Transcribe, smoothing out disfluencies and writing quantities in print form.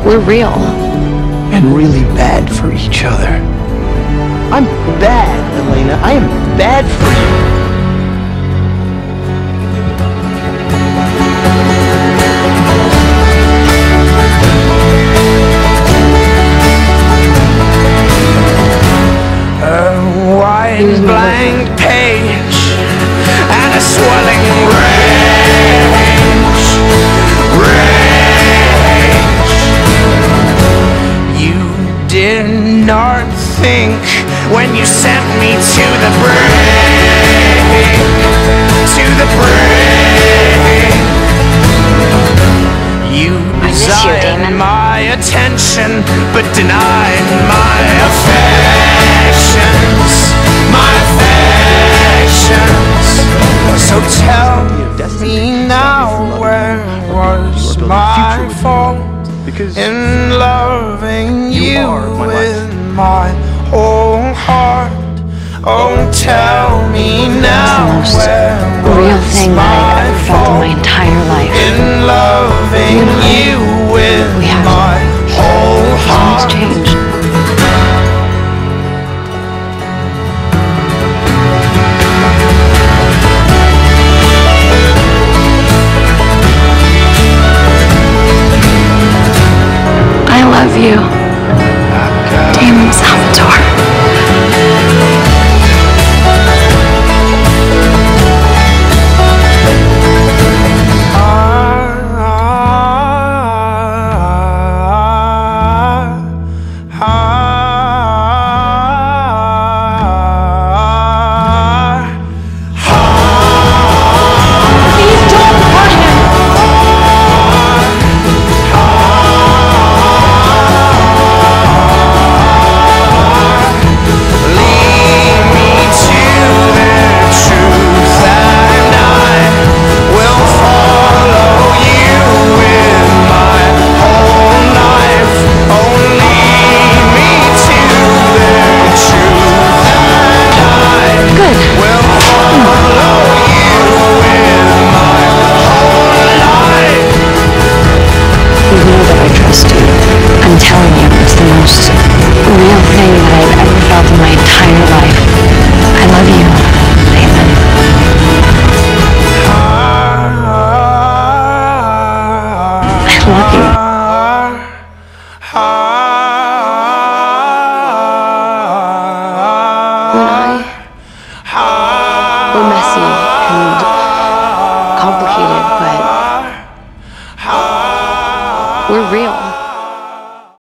We're real. And really bad for each other. I'm bad, Elena. I am bad for you. Blank page and a swelling rage. You did not think when you sent me to the brink, to the brink. You desired my attention but denied my affections. My affections. So tell me now, where was my fault in loving you with my whole heart? Oh, tell me now, where was my fault my entire life. in loving you with my whole heart? Changed. I love you.